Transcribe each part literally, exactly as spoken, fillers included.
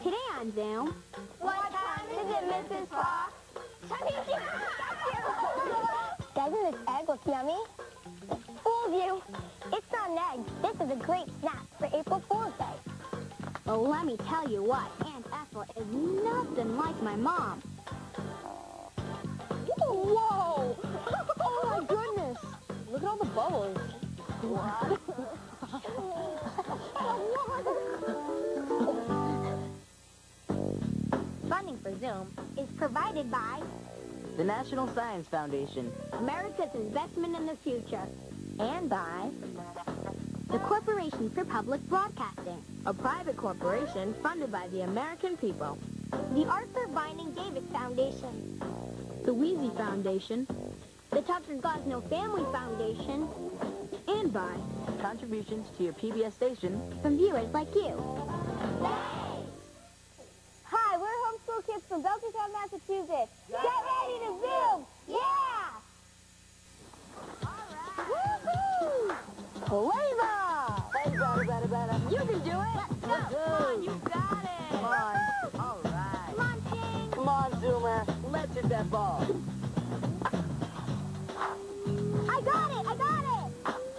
Today on Zoom. What time is it, Missus Fox? Doesn't this egg look yummy? Fooled you. It's not an egg. This is a great snack for April Fool's Day. Well, let me tell you what, Aunt Ethel is nothing like my mom. Whoa! Oh my goodness! Look at all the bubbles. What? Funding for Zoom is provided by the National Science Foundation, America's Investment in the Future, and by the Corporation for Public Broadcasting, A private corporation funded by the American people. The Arthur Vining Davis Foundation. The Wheezy Foundation. The Tucker Gosnell Family Foundation. And by contributions to your P B S station from viewers like you. Hi, we're homeschool kids from Belchertown, Massachusetts. Get ready to Zoom! Yeah! Woohoo! Flavor! You can do it! Let's go! Come on, you got it! Come on. All right. Come on, King! Come on, Zoomer. Let's hit that ball. I got it! I got it!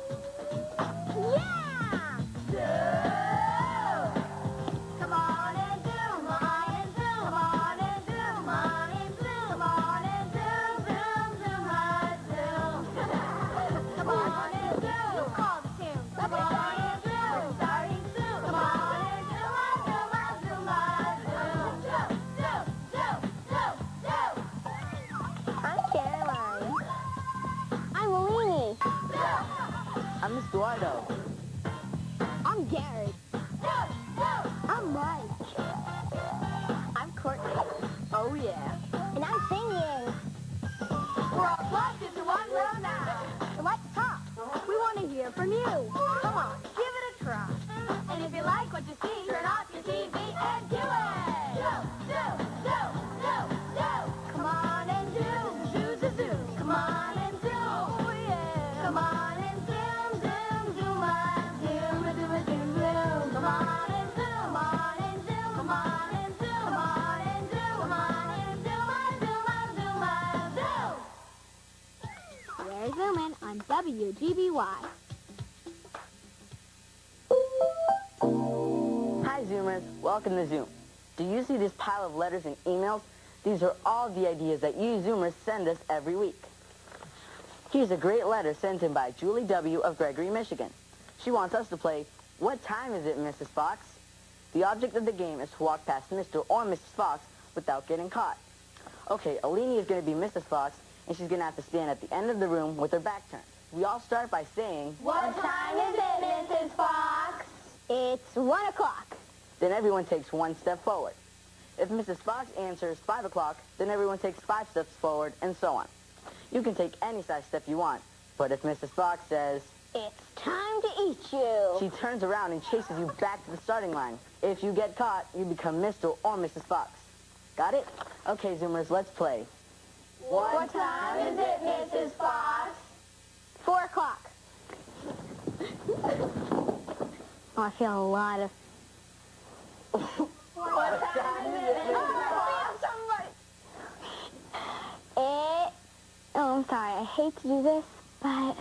Yeah! Zoom! Come on and zoom on and zoom on and zoom on and zoom on and zoom, zoom, zoom on, zoom. Come on and zoom. You call the tune. Come on and zoom. Starting soon. Come on and zoom on, zoom on, zoom on, zoom. Zoom, zoom, zoom, zoom, zoom. I'm Caroline. I'm Eleni. I'm Eduardo. I'm Garrett. I'm Mike. I'm Courtney. Oh, yeah. And I'm singing. We're all plugged into one little now. So let's talk. We want to hear from you. Come on, give it a try. And if you like what you see, turn off your T V and do it. Zoom, zoom, zoom, zoom, zoom. Come on and zoom. Zoom, zoom, zoom. Come on and zoom. Oh, yeah. Come on and zoom, zoom, zoom on. Zoom, zoom, zoom, zoom. Come on and zoom on and zoom. Come on and zoom. Come on and zoom. Come on and zoom on, zoom on, zoom on, zoom. We're Zooming on W G B Y. Hi, Zoomers. Welcome to Zoom. Do you see this pile of letters and emails? These are all the ideas that you Zoomers send us every week. Here's a great letter sent in by Julie W. of Gregory, Michigan. She wants us to play, What Time Is It, Missus Fox? The object of the game is to walk past Mister or Missus Fox without getting caught. Okay, Eleni is going to be Missus Fox, and she's going to have to stand at the end of the room with her back turned. We all start by saying, What time is it, Missus Fox? It's one o'clock. then everyone takes one step forward. If Missus Fox answers five o'clock, then everyone takes five steps forward, and so on. You can take any size step you want, but if Missus Fox says, It's time to eat you. she turns around and chases you back to the starting line. If you get caught, you become Mister or Missus Fox. Got it? Okay, Zoomers, let's play. What time is it, Missus Fox? Four o'clock. Oh, I feel a lot of... What time is it, Missus Fox? It... Oh, I'm sorry. I hate to do this, but...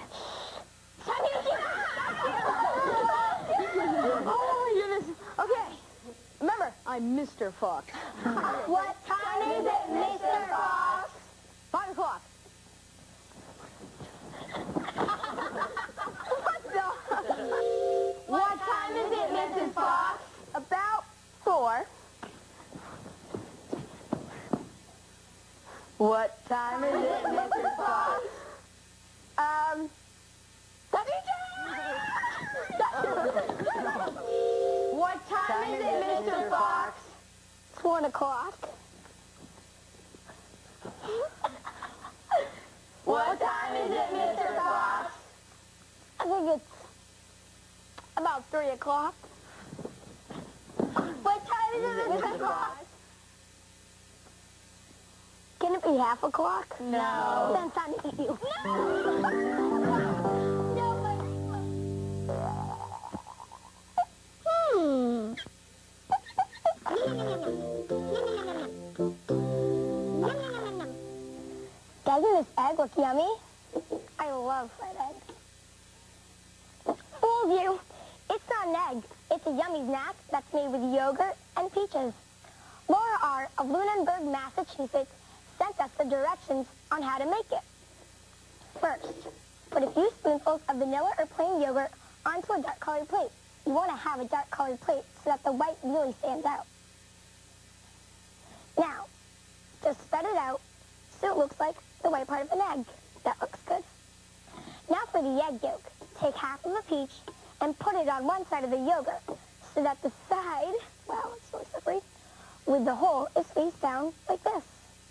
Oh, my goodness. Okay. Remember, I'm Mister Fox. What time is it, Mister Fox? Five o'clock. What time is it, Missus Fox? About four. What time is it, Missus Fox? Um, What time is it, Mister Fox? It's one o'clock. What time is it, Mister Fox? I think it's about three o'clock. What time is it, Mister Fox? Can it be half o'clock? No. Then it's time to eat you. Hmm. Doesn't this egg look yummy? I love fried eggs. Fooled you! It's not an egg. It's a yummy snack that's made with yogurt and peaches. Laura R. of Lunenburg, Massachusetts, sent us the directions on how to make it. First, put a few spoonfuls of vanilla or plain yogurt onto a dark-colored plate. You want to have a dark-colored plate so that the white really stands out. Now, just spread it out so it looks like the white part of an egg. That looks good. Now for the egg yolk. Take half of a peach and put it on one side of the yogurt so that the side, wow, it's so slippery, with the hole is face down like this.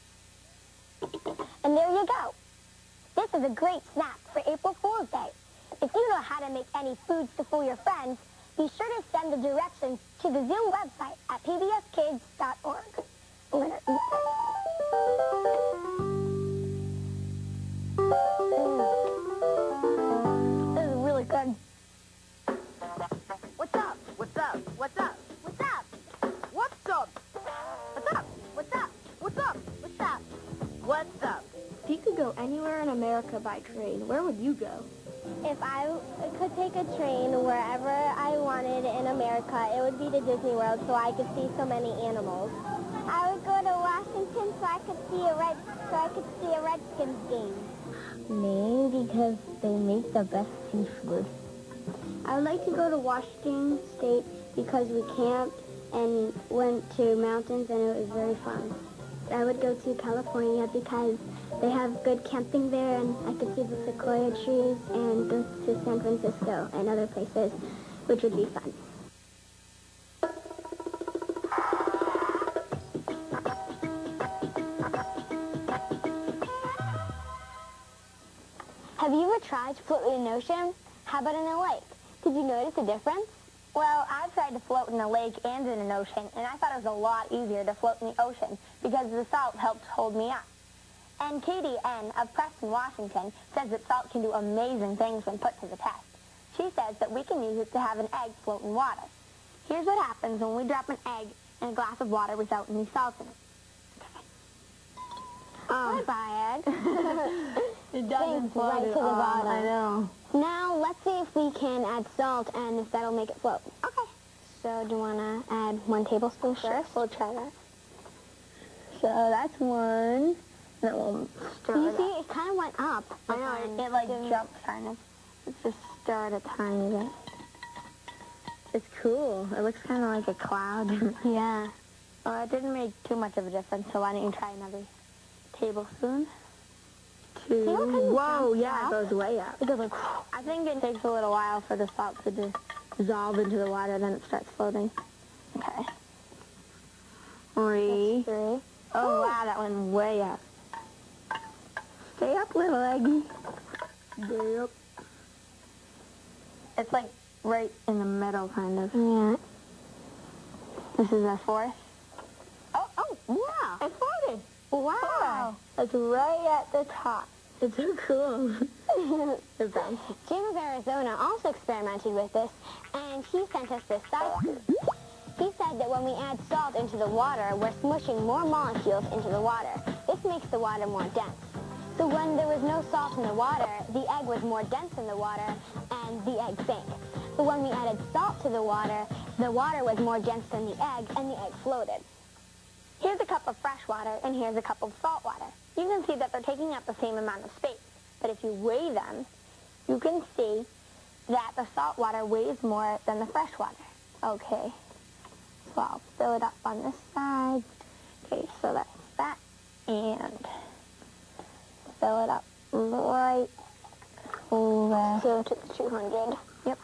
And there you go. This is a great snack for April Fool's Day. If you know how to make any foods to fool your friends, be sure to send the directions to the Zoom website at p b s kids dot org. I'm gonna eat this. Mm. This is really good. What's up? What's up? What's up? What's up? What's up? What's up? What's up? What's up? What's up? What's up? If you could go anywhere in America by train, where would you go? If I could take a train wherever I wanted in America, it would be to Disney World so I could see so many animals. I would go to Washington so I could see a red so I could see a Redskins game. Maybe because they make the best seafood. I would like to go to Washington State because we camped and went to mountains and it was very fun. I would go to California because they have good camping there and I could see the sequoia trees, and go to San Francisco and other places, which would be fun. Have you ever tried to float in an ocean? How about in a lake? Did you notice a difference? Well, I've tried to float in a lake and in an ocean, and I thought it was a lot easier to float in the ocean because the salt helped hold me up. And Katie N. of Preston, Washington, says that salt can do amazing things when put to the test. She says that we can use it to have an egg float in water. Here's what happens when we drop an egg in a glass of water without any salt in it. Um, Bye-bye, egg. It doesn't Thanks, float right at to the all. bottom. I know. Now, let's see if we can add salt and if that'll make it float. Okay. So, do you want to add one tablespoon first? We'll try that. So, that's one. Then we'll stir you it see, up. it kind of went up. I know, it, it like jumped kind of. Let's just stir it a tiny bit. It's cool. It looks kind of like a cloud. Yeah. Well, it didn't make too much of a difference, so why don't you try another tablespoon? Two. See what kind of Whoa, jumps yeah, out? it goes way up. It goes like, I think it takes a little while for the salt to dissolve into the water, then it starts floating. Okay. Three. Three. Oh, wow, that went way up. Stay up, little egg. Stay up. It's like right in the middle, kind of. Yeah. This is our fourth. Oh, oh, wow. It floated. Wow. It's right at the top. It's so cool. It bounces. Jim of Arizona also experimented with this, and he sent us this side scoop. He said that when we add salt into the water, we're smushing more molecules into the water. This makes the water more dense. So when there was no salt in the water, the egg was more dense in the water, and the egg sank. But when we added salt to the water, the water was more dense than the egg, and the egg floated. Here's a cup of fresh water, and here's a cup of salt water. You can see that they're taking up the same amount of space. But if you weigh them, you can see that the salt water weighs more than the fresh water. Okay, so I'll fill it up on this side. Okay, so that's that. And fill it up right over. So to the two hundred. Yep.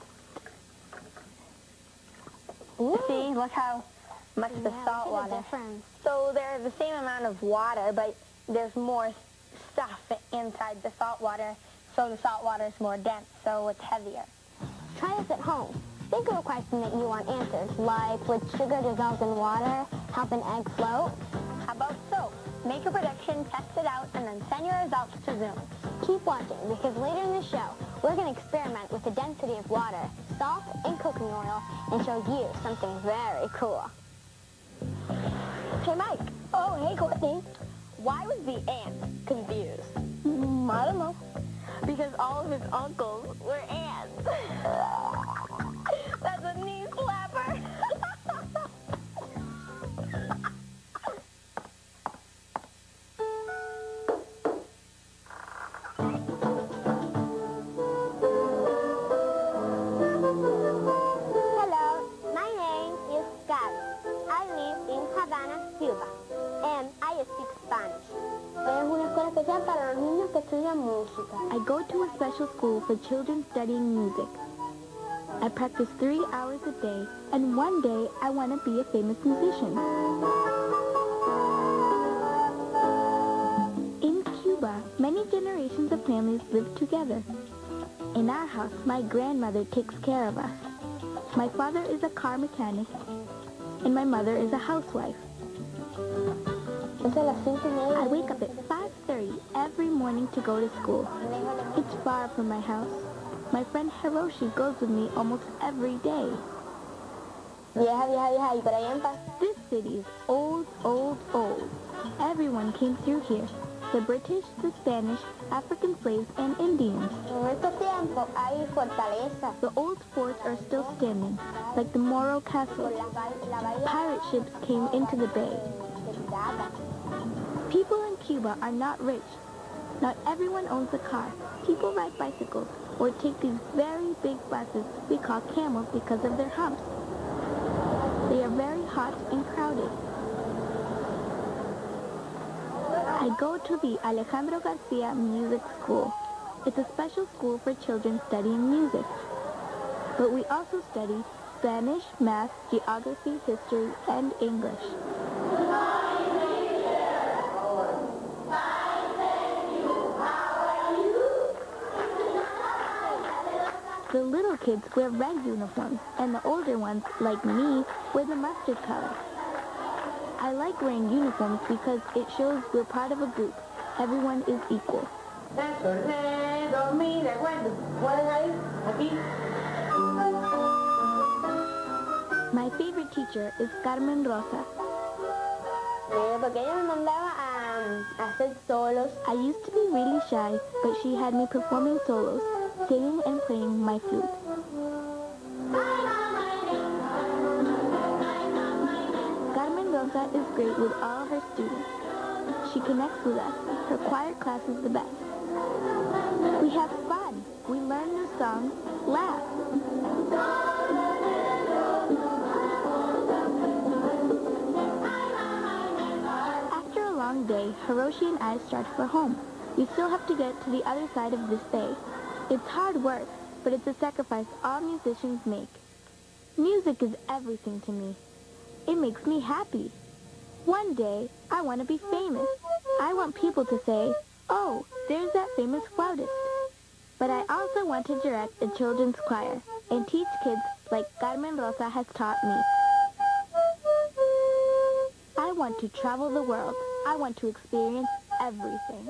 Ooh. See, look how much the Yeah, salt look at the water. difference. So there's the same amount of water, but there's more stuff inside the salt water, so the salt water is more dense, so it's heavier. Try this at home. Think of a question that you want answered, like would sugar dissolved in water help an egg float? How about soap? Make a prediction, test it out, and then send your results to Zoom. Keep watching, because later in the show, we're going to experiment with the density of water, salt, and cooking oil, and show you something very cool. Hey, Mike. Oh, hey, Courtney. Why was the ant confused? Mm, I don't know. Because all of his uncles were ants. That's a knee slapper. Hello, my name is Carlos. I live in Havana, Cuba, and I speak Spanish. Es una escuela especial para los niños que estudian música. I go to a special school for children studying music. I practice three hours a day, and one day I want to be a famous musician. In Cuba, many generations of families live together. In our house, my grandmother takes care of us. My father is a car mechanic, and my mother is a housewife. I wake up at five thirty every morning to go to school. It's far from my house. My friend Hiroshi goes with me almost every day. Vieja, vieja, vieja, y por ahí en paz. This city is old, old, old. Everyone came through here. The British, the Spanish, African slaves, and Indians. En estos tiempos hay fortalezas. The old forts are still standing, like the Moro Castle. Por la, ba- la bahía Pirate ships came into the bay. de pirata. People in Cuba are not rich. Not everyone owns a car. People ride bicycles or take these very big buses we call camels because of their humps. They are very hot and crowded. I go to the Alejandro Garcia Music School. It's a special school for children studying music. But we also study Spanish, math, geography, history, and English. The little kids wear red uniforms, and the older ones, like me, wear the mustard color. I like wearing uniforms because it shows we're part of a group. Everyone is equal. My favorite teacher is Carmen Rosa. Eh, porque ella me mandaba a, a hacer solos. I used to be really shy, but she had me performing solos, singing and playing my flute. Carmen Rosa is great with all her students. She connects with us. Her choir class is the best. We have fun. We learn new songs, laugh. After a long day, Hiroshi and I start for home. We still have to get to the other side of this bay. It's hard work, but it's a sacrifice all musicians make. Music is everything to me. It makes me happy. One day, I want to be famous. I want people to say, oh, there's that famous flautist. But I also want to direct a children's choir and teach kids like Carmen Rosa has taught me. I want to travel the world. I want to experience everything.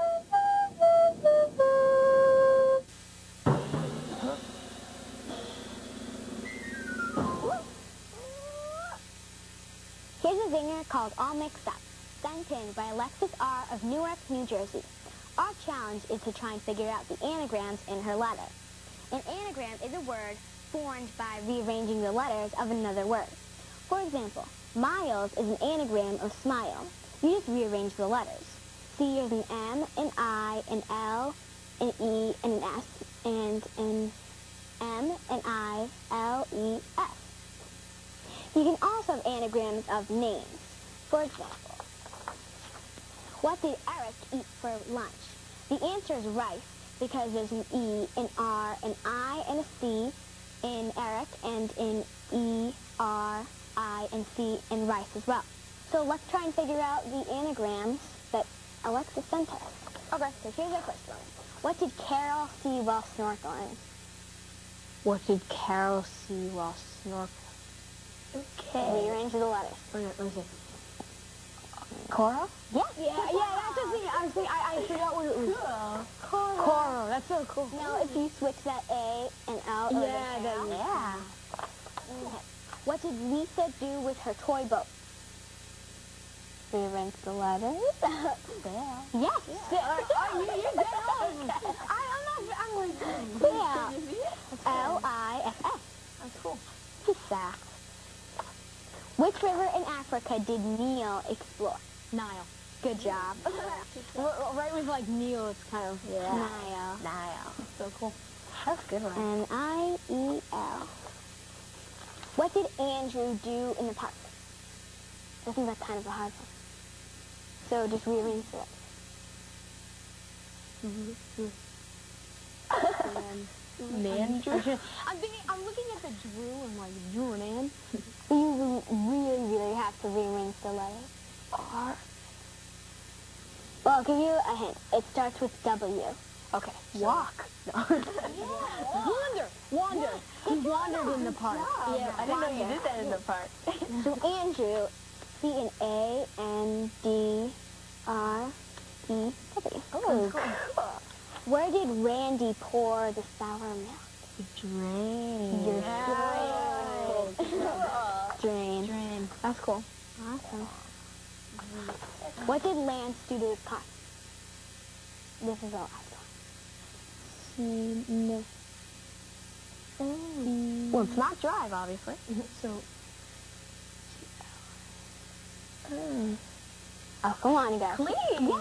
Here's a zinger called All Mixed Up, sent in by Alexis R. of Newark, New Jersey. Our challenge is to try and figure out the anagrams in her letter. An anagram is a word formed by rearranging the letters of another word. For example, miles is an anagram of smile. You just rearrange the letters. See, there's an M, an I, an L, an E, and an S, and an M, an I, L, E, S. You can also have anagrams of names. For example, what did Eric eat for lunch? The answer is rice because there's an E, an R, an I, and a C in Eric, and an E, R, I, and C in rice as well. So let's try and figure out the anagrams that Alexis sent us. Okay, so here's our first one. What did Carol see while snorkeling? What did Carol see while snorkeling? Okay. Rearrange the letters. Okay, let me see. Coral? Yeah. Yeah, yeah, that's the thing. I was thinking, I, I forgot what it was. Coral. Coral, that's so cool. Now, if you switch that A and L over Yeah, to that- Carol. yeah. Okay. What did Lisa do with her toy boat? rearrange the letters. Spell. Yes. Oh, you, you're dead on. I, I'm not, I'm like, Yeah. Can you see it? L I F S. That's cool. Facts. Which river in Africa did Neil explore? Nile. Good job. R- right with like Neil, it's kind of, yeah. Nile. Nile. So cool. That's a good one. N I E L. What did Andrew do in the park? I think that's kind of a hard one. So just rearrange the letters. Man, Drew. I'm thinking, I'm looking at the Drew and like Drew and Ann. You really, really have to rearrange the letters. R. Well, I'll give you a hint. It starts with W. Okay. Walk. No. Wander. Wander. He wandered in the park. Yeah, I didn't know you did that in the park. So Andrew, C and A N D R E W. Oh, cool. Where did Randy pour the sour milk? Drain. Your Drain. Drain. Drain. That's cool. Awesome. What did Lance do to his car? This is all I've got. No. Well, it's not drive, obviously. So. Oh, come on, you guys. Clean. Yes.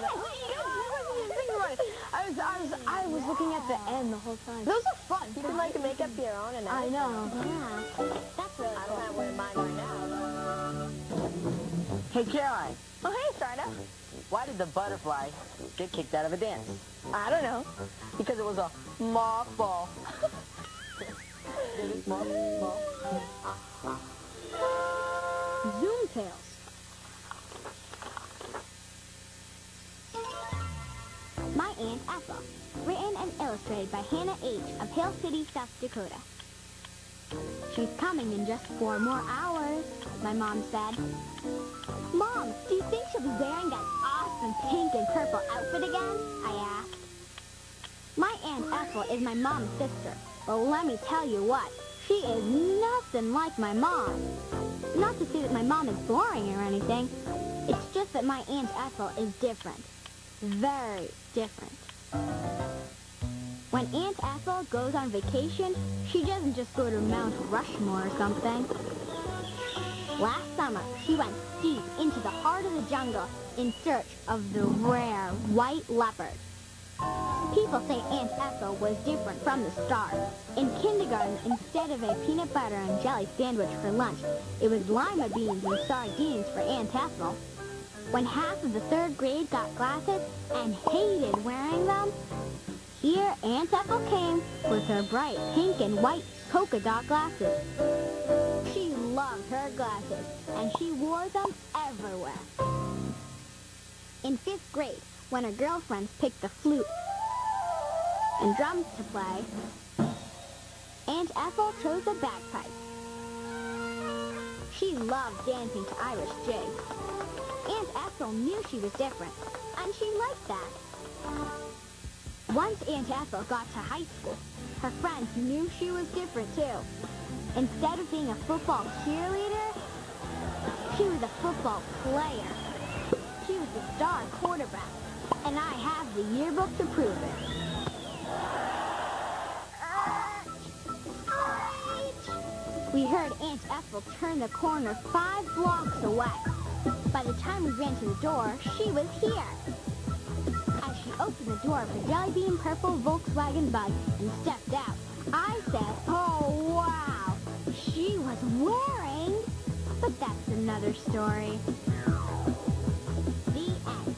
I was, I was, I was looking at the end the whole time. Those are fun. You can like make up your own and I know. Yeah. That's really I cool. don't have one in mind right now. Hey, Caroline, Oh, hey, Strider. why did the butterfly get kicked out of a dance? I don't know. Because it was a mothball. Moth, moth. Zoom Tales. My Aunt Ethel. Written and illustrated by Hannah H. of Hill City, South Dakota. She's coming in just four more hours, my mom said. Mom, do you think she'll be wearing that awesome pink and purple outfit again? I asked. My Aunt Ethel is my mom's sister. Well, let me tell you what, she is nothing like my mom. Not to say that my mom is boring or anything. It's just that my Aunt Ethel is different. Very different. When Aunt Ethel goes on vacation, she doesn't just go to Mount Rushmore or something. Last summer, she went deep into the heart of the jungle in search of the rare white leopard. People say Aunt Ethel was different from the start. In kindergarten, instead of a peanut butter and jelly sandwich for lunch, it was lima beans and sardines for Aunt Ethel. When half of the third grade got glasses and hated wearing them, here Aunt Ethel came with her bright pink and white polka dot glasses. She loved her glasses, and she wore them everywhere. In fifth grade, when her girlfriends picked the flute and drums to play, Aunt Ethel chose the bagpipe. She loved dancing to Irish jig. Aunt Ethel knew she was different, and she liked that. Once Aunt Ethel got to high school, her friends knew she was different too. Instead of being a football cheerleader, she was a football player. She was the star quarterback, and I have the yearbook to prove it. We heard Aunt Ethel turn the corner five blocks away. By the time we ran to the door, she was here. As she opened the door of her jelly bean purple Volkswagen bug and stepped out, I said, oh, wow, she was wearing... But that's another story. The end.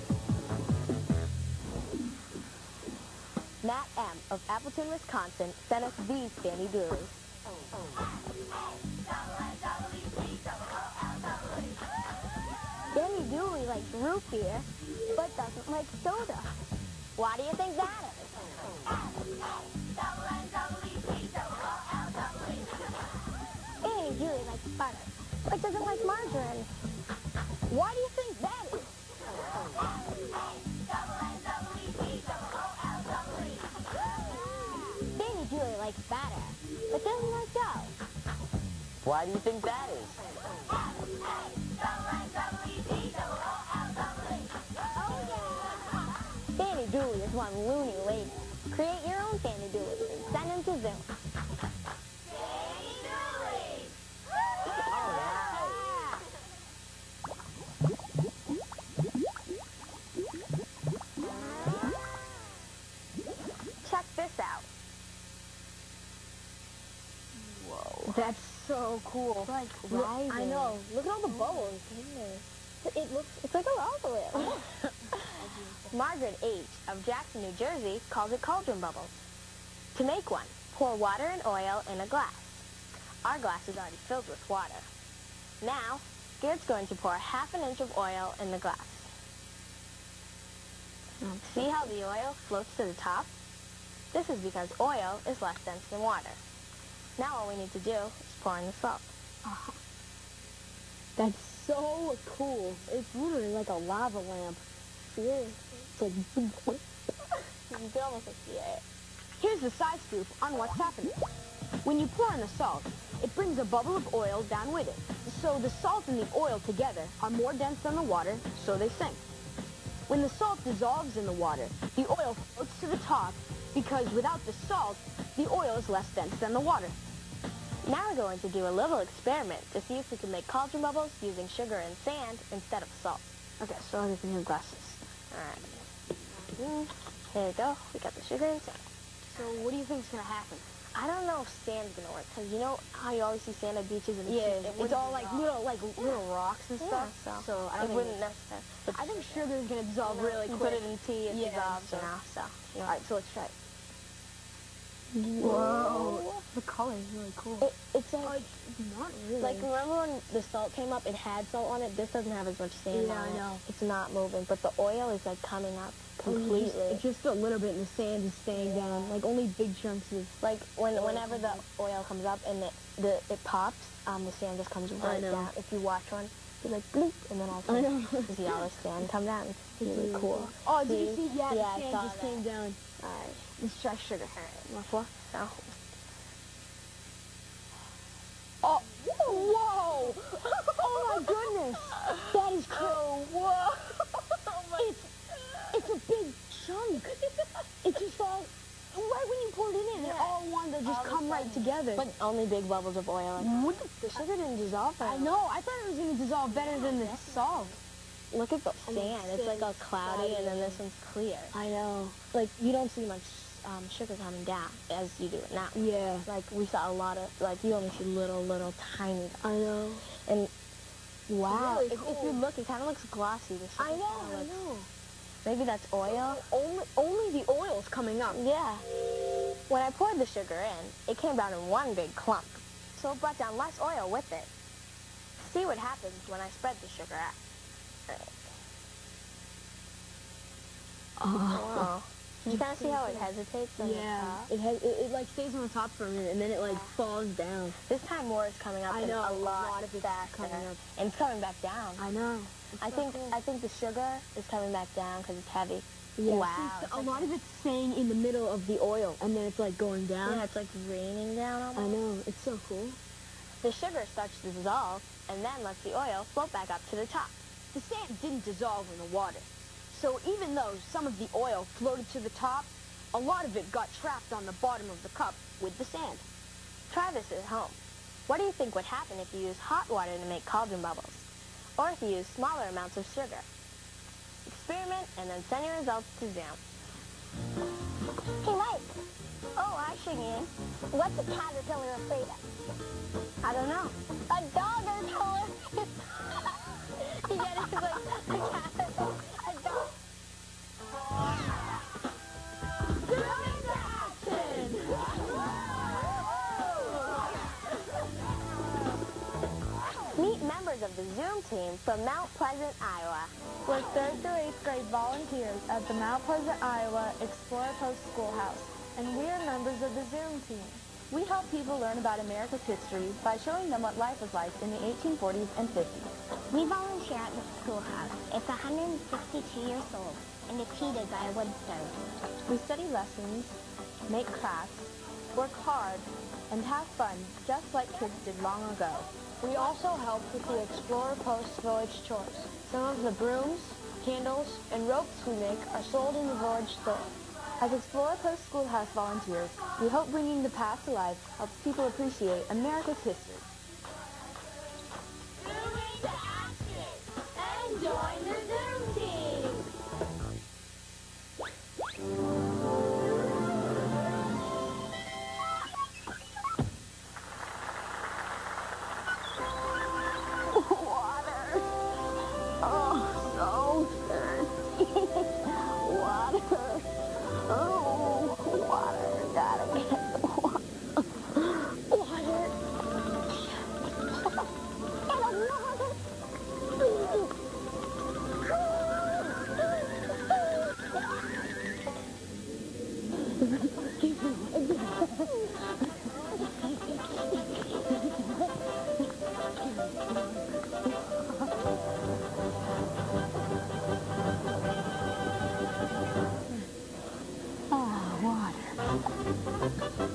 Matt M. of Appleton, Wisconsin sent us these Danny Doolies. Danny Dooley likes root beer, but doesn't like soda. Why do you think that is? Danny Dooley likes butter, but doesn't like margarine. Why do you think that is? Danny Dooley likes batter, but doesn't like dough. Why do you think that is? Dooley is one loony lady. Create your own Sandy Dooley and send them to Zoom. Sandy Dooley! Check this out. Whoa. That's so cool. It's like Look- rising. I know. Look at all the bubbles. It looks, it's like a lava lamp. Margaret H. of Jackson, New Jersey calls it cauldron bubbles. To make one, pour water and oil in a glass. Our glass is already filled with water. Now, Garrett's going to pour half an inch of oil in the glass. See how the oil floats to the top? This is because oil is less dense than water. Now all we need to do is pour in the salt. That's so cool. It's literally like a lava lamp. Yeah. It's like... You can almost see it. Here's the side scoop on what's happening. When you pour in the salt, it brings a bubble of oil down with it. So the salt and the oil together are more dense than the water, so they sink. When the salt dissolves in the water, the oil floats to the top because without the salt, the oil is less dense than the water. Now we're going to do a little experiment to see if we can make cauldron bubbles using sugar and sand instead of salt. Okay, so everything in glasses. Alright. Here we go. We got the sugar and sand. So what do you think is going to happen? I don't know if sand's going to work, because you know how you always see sand at beaches and Yeah, it it's wouldn't all like dissolve. little like little rocks and Yeah, stuff. so, So I it don't think wouldn't necessarily. I think sugar is going to dissolve really You quick. put it in tea, it Yeah, dissolves, so- you know, so. All right, so let's try it. Whoa. The color is really cool. It, it's like, not really. like, remember when the salt came up, it had salt on it? This doesn't have as much sand Yeah, on I it. know. It's not moving, but the oil is, like, coming up completely. Just, it's just a little bit and the sand is staying down. Like only big chunks of... Like, when whenever the oil comes up and it, the, it pops, um, the sand just comes right know. down. If you watch one, you're like, bloop, and then all of a I sudden, know. you see all the sand come down. It's really cool. Oh, did you See? see? Yeah, Yeah, the I sand saw just that. came down. Alright, Let's try sugar. my four. So, Oh, whoa! Oh my goodness! That is crazy. whoa! It's, it's a big chunk. It just all, right when you poured it in, it Yeah. all wanted to just All of a come right sudden. together. But only big bubbles of oil. What the, The sugar didn't dissolve. I know, I thought it was going to dissolve better than the salt. Look at the sand. It's like all sand's cloudy, and then cloudy. this one's clear. I know. Like, you don't see much um, sugar coming down as you do it now. Yeah. Like, we saw a lot of, like, you only see little, little, tiny. I know. And, wow. Really if, if cool. you look, it kind of looks glossy. The sugar I know, kinda I looks- know. Maybe that's oil. Only, only the oil's coming up. Yeah. When I poured the sugar in, it came down in one big clump. So it brought down less oil with it. See what happens when I spread the sugar out. Wow. You kind of see how it hesitates on the Yeah. top? It, has, it, it like stays on the top for a minute and then it like falls down. This time more is coming up I and know, a a lot, lot of it's faster. coming up. And it's coming back down. I know. I think I think the sugar is coming back down because it's heavy. Yeah. Wow. See, it's a like- lot of it's staying in the middle of the oil and then it's like going down. Yeah, it's like raining down almost. I know. It's so cool. The sugar starts to dissolve and then lets the oil float back up to the top. The sand didn't dissolve in the water. So even though some of the oil floated to the top, a lot of it got trapped on the bottom of the cup with the sand. Try this at home. What do you think would happen if you use hot water to make cauldron bubbles? Or if you use smaller amounts of sugar? Experiment and then send your results to Zoom. Hey, Mike. Oh, hi, Shiggy. What's a caterpillar afraid of? I don't know. A dog or color. You get it? It's like a caterpillar. A dog. Meet members of the Zoom team from Mount Pleasant, Iowa. We're third through eighth grade volunteers at the Mount Pleasant, Iowa Explorer Post Schoolhouse, and we are members of the Zoom team. We help people learn about America's history by showing them what life was like in the eighteen forties and fifties. We volunteer at the schoolhouse. It's one hundred sixty-two years old, and it's heated by a wood stove. We study lessons, make crafts, work hard, and have fun, just like kids did long ago. We also help with the Explorer Post village chores. Some of the brooms, candles, and ropes we make are sold in the village store. As Explorer Post Schoolhouse volunteers, we hope bringing the past to life helps people appreciate America's history. Zoom into action and join the Zoom team. Water. Oh, so thirsty. Water. Oh, water. Gotta get the water. Water. And a water. Ah, water.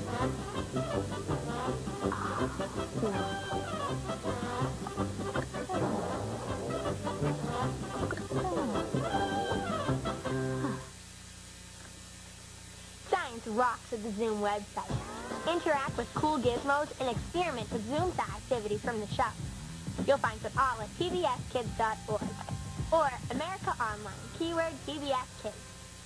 Science rocks at the Zoom website. Interact with cool gizmos and experiment with Zoom activities from the show. You'll find them all at P B S kids dot org or America Online, keyword P B S Kids.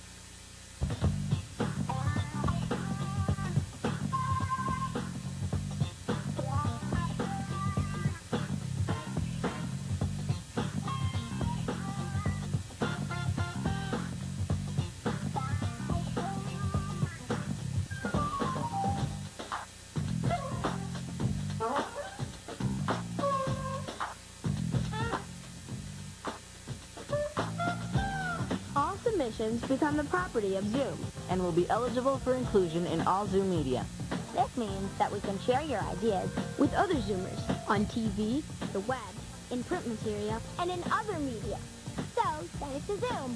All submissions become the property of Zoom. And will be eligible for inclusion in all Zoom media. This means that we can share your ideas with other Zoomers on T V, the web, in print material, and in other media. So, send it to Zoom.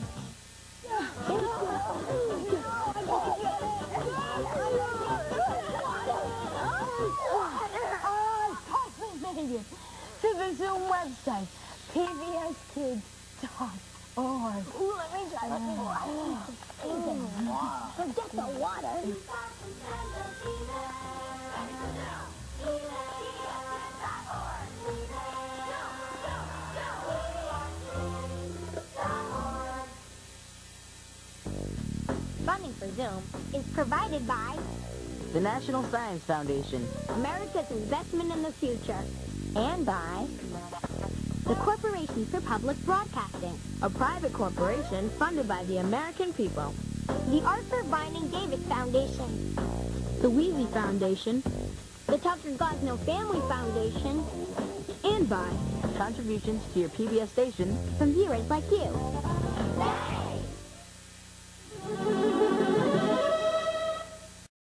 Oh, finally made it to the Zoom website, P B S kids dot org. Ooh, let me try. Let me try. Forget the water. Funding for Zoom is provided by The National Science Foundation. America's Investment in the Future, and by the Corporation for Public Broadcasting, a private corporation funded by the American people. The Arthur Vining Davis Foundation, the Wheezy Foundation, the Tucker Gosnell Family Foundation, and by Contributions to your P B S station from viewers like you.